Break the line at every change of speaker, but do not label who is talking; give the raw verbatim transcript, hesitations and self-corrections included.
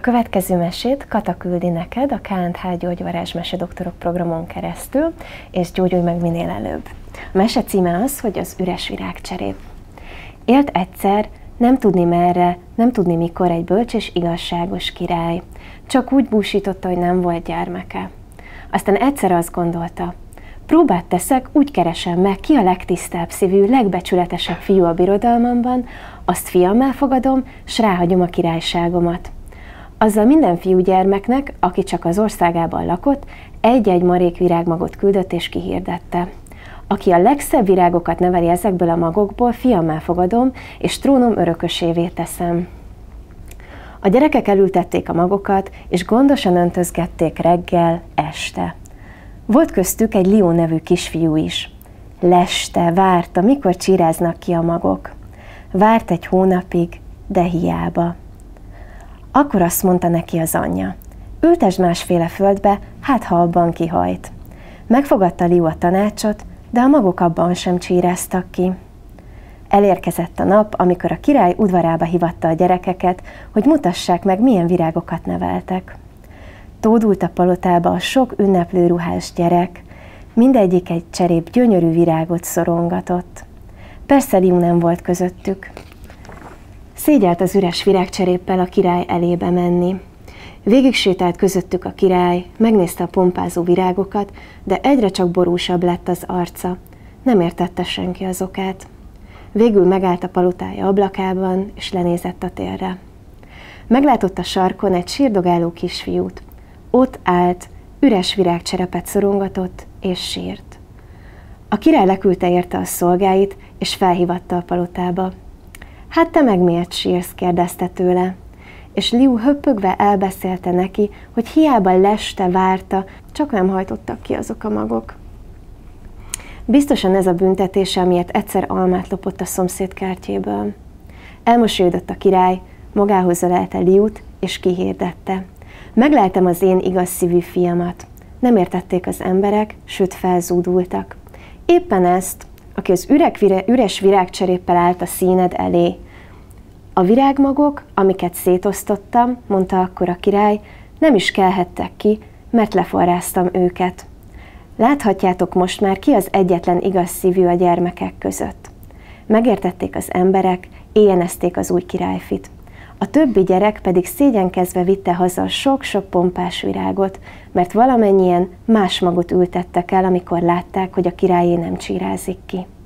következő mesét Kata küldi neked a ká és há Gyógyvarázs Mesedoktorok programon keresztül, és gyógyulj meg minél előbb. A mese címe az, hogy az üres virágcserép. Élt egyszer, nem tudni merre, nem tudni mikor egy bölcs és igazságos király. Csak úgy búsította, hogy nem volt gyermeke. Aztán egyszer azt gondolta, próbát teszek, úgy keresem meg, ki a legtisztább szívű, legbecsületesebb fiú a birodalmamban, azt fiammá fogadom, s ráhagyom a királyságomat. Azzal minden fiúgyermeknek, aki csak az országában lakott, egy-egy marék virágmagot küldött és kihirdette. Aki a legszebb virágokat neveli ezekből a magokból, fiammá fogadom, és trónom örökösévé teszem. A gyerekek elültették a magokat, és gondosan öntözgették reggel, este. Volt köztük egy Lió nevű kisfiú is. Leste, várta, mikor csíráznak ki a magok. Várt egy hónapig, de hiába. Akkor azt mondta neki az anyja, ültesd másféle földbe, hát ha abban kihajt. Megfogadta Lió a tanácsot, de a magok abban sem csíráztak ki. Elérkezett a nap, amikor a király udvarába hívatta a gyerekeket, hogy mutassák meg, milyen virágokat neveltek. Tódult a palotába a sok ünneplő ruhás gyerek, mindegyik egy cserép gyönyörű virágot szorongatott. Persze Lió nem volt közöttük. Szégyelt az üres virágcseréppel a király elébe menni. Végig sétált közöttük a király, megnézte a pompázó virágokat, de egyre csak borúsabb lett az arca. Nem értette senki az okát. Végül megállt a palotája ablakában, és lenézett a térre. Meglátott a sarkon egy sírdogáló kisfiút. Ott állt, üres virágcserepet szorongatott, és sírt. A király leküldte érte a szolgáit, és felhívatta a palotába. Hát te meg miért sírsz? Kérdezte tőle. És Lió höppögve elbeszélte neki, hogy hiába leste, várta, csak nem hajtottak ki azok a magok. Biztosan ez a büntetése, amiért egyszer almát lopott a szomszéd kertjéből. Elmosolyodott a király, magához ölelte Liót, és kihirdette. Megleltem az én igaz szívű fiamat. Nem értették az emberek, sőt felzúdultak. Éppen ezt, aki az üreg, üres virágcseréppel állt a színed elé. A virágmagok, amiket szétosztottam, mondta akkor a király, nem is kelhettek ki, mert leforráztam őket. Láthatjátok most már, ki az egyetlen igaz szívű a gyermekek között. Megértették az emberek, éjjenezték az új királyfit. A többi gyerek pedig szégyenkezve vitte haza a sok-sok pompás virágot, mert valamennyien más magot ültettek el, amikor látták, hogy a királyé nem csírázik ki.